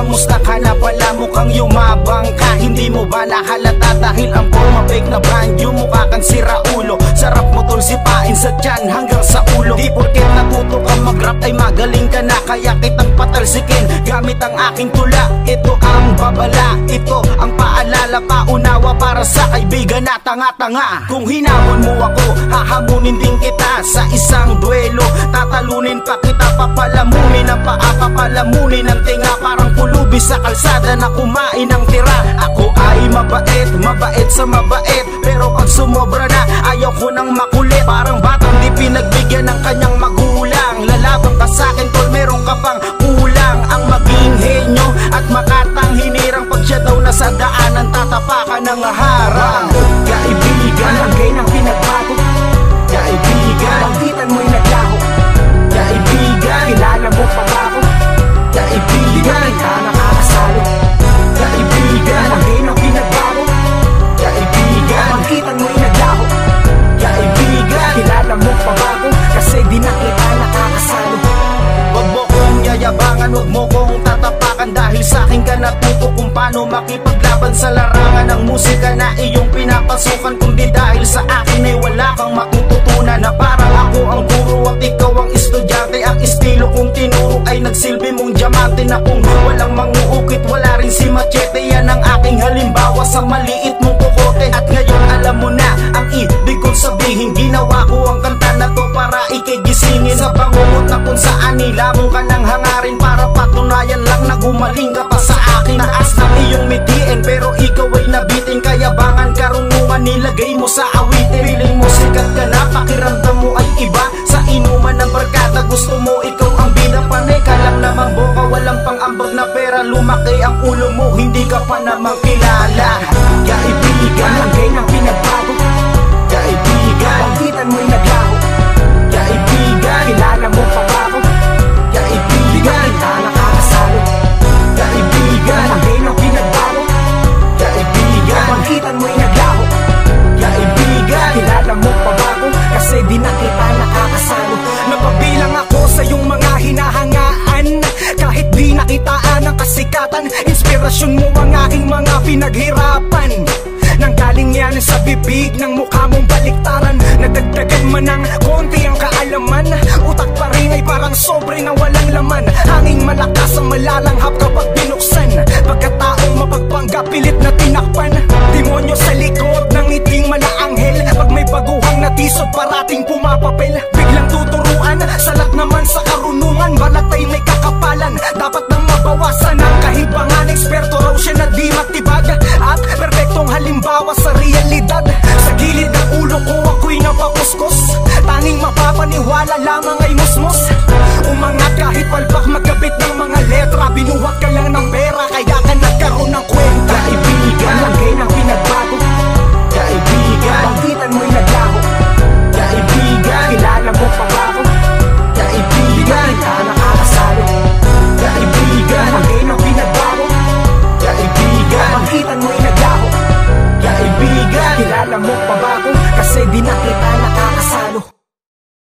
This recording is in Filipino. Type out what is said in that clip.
kamusta ka na pala? Mukhang yumabang ka, hindi mo ba nahalata? Dahil ang forma fake na brand yung mukha kang siraulo. Sarap mo tol sipain sa tiyan hanggang sa ulo. Di porket natuto ka mag-rap ay magaling ka na, kaya kitang patalsikin gamit ang aking tula. Ito ang babala, ito ang paalala, paunawa para sa kaibigan na tanga-tanga. Kung hinamon mo ako, hahamunin din kita sa isang duelo. Tatalunin pa kita, papalamunin ang paa, papalamunin ang tinga. Parang pulubi sa kalsada na kumain ng tira. Ako ay mabait, mabait sa mabait, pero pag sumobra na, ayaw ko nang makulit. Parang batang di pinagbigyan ng kanyang magulang. Lalabang ka sa'kin tol, meron ka pang kulang. Ang maging henyo at makatang hinirang, pag siya daw nasa daanan, tatapakan ng harang. Kaibigan, lagay ng pinagbago. Kaibigan, pagkitan mo'y naglaho. Kaibigan, kilala mo pa ba ako? Kaibigan, ka nakakasalo. Kaibigan, lagay ng pinagbago. Kaibigan, pagkitan mo'y naglaho. Kaibigan, kilala mo pa ba ako? Kasi di na kita nakakasalo. Wag mo kong yayabangan, wag mo kong tatapakan, dahil sa'kin ka natuto kung paano makipaglaban sa larangan ng musika na iyong pinapasukan. Kung di dahil sa akin ay wala kang matututunan, na parang ako ang guro at ikaw ang estudyante. Ang estilo kong tinuro ay nagsilbi mong diamante, na kung walang manguukit wala rin si machete. Yan ang aking halimbawa sa maliit mong kokote. At ngayon alam mo na ang ibig kong sabihin. Ginawa ko ang kanta na to para ikigisingin sa bangungot na kung saan nilamong ka ng hangarin, para patunayan lang na gumaling ka pa sa akin. Taas ng iyong mitiin pero ikaw ay nabitin, kayabangan karunungan nilagay mo sa awitin. Piling mo sikat ka na, pakiramdam mo ay iba. Sa inuman ng barkada gusto mo ikaw ang bida. Panay ka lang naman boka, walang pang ambag na pera. Lumaki ang ulo mo, hindi ka pa namang kilala. Kaibigan, lagay ng pinagbago. Kaibigan, pagkitan mo'y naglaho. Kaibigan, kilala mo pa ba ako? Kaibigan, ka nakakasalo. Kaibigan, lagay ng pinagbago. Kaibigan, pagkitan mo'y naglaho. Kaibigan, kilala mo pa ba ako? Kasi di na kita nakakasalo. Napabilang ako sa iyong mga hinahangaan, kahit di nakitaan ang kasikatan. Inspirasyon mo ang aking mga pinaghirapan. Nanggaling yan sa bibig ng mukha mong baliktaran. Nadagdagan man ng konti ang kaalaman, utak pa rin ay parang sobre na walang laman. Hanging malakas ang malalanghap kapag binuksan. Pagkataong mapagpanggap, pilit na tinakpan. Demonyo sa likod ng iting malaanghel. Pag may baguhang natisod, parating pumapapel. Biglang tuturuan, salat naman sa karunungan. Balat ay may kakapalan, dapat nang mabawasan ang kahimpangan. Eksperto raw siya na di matibag, at perfectong halimbawa sa realidad. Sa gilid ng ulo ko ako'y napakuskus, tanging mapapaniwala lamang ay musmus. Umangat kahit palpak, magkabit ng mga letra. Binuhat ka lang ng pera, kaya ka nagkaroon ng kwenta. Kaibigan, lagay ng pinagbago. Kaibigan, pagkitan mo'y naglaho. Kaibigan, kilala mo pa ba ako? Kaibigan, ka nakakasalo. Kaibigan, lagay ng pinagbago. Kaibigan, pagkitan mo'y naglaho. Kaibigan, kilala mo pa ba ako? Kasi di na kita